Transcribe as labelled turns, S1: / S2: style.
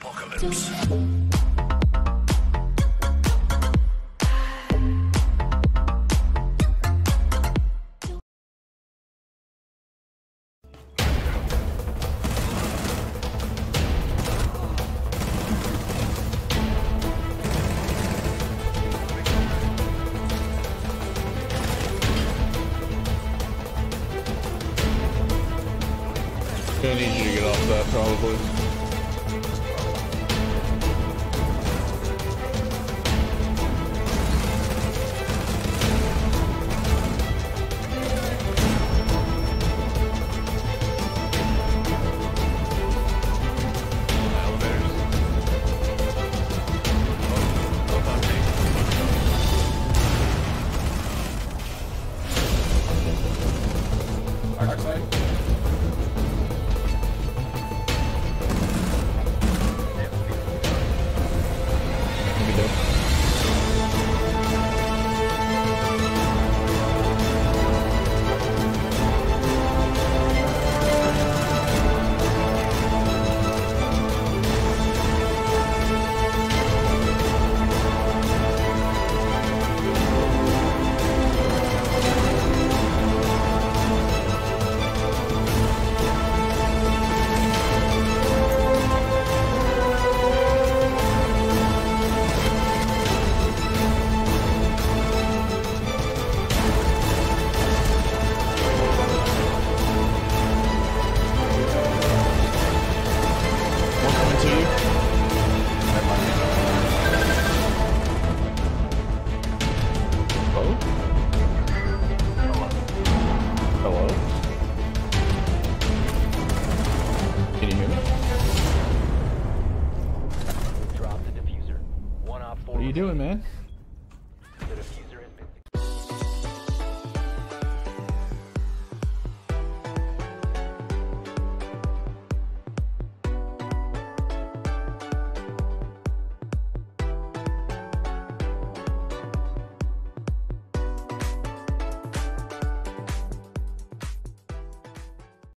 S1: apocalypse.
S2: I need you to get off that, probably. Hello? Can you hear me?
S3: Drop the diffuser. One op 4.
S2: What are you doing, man?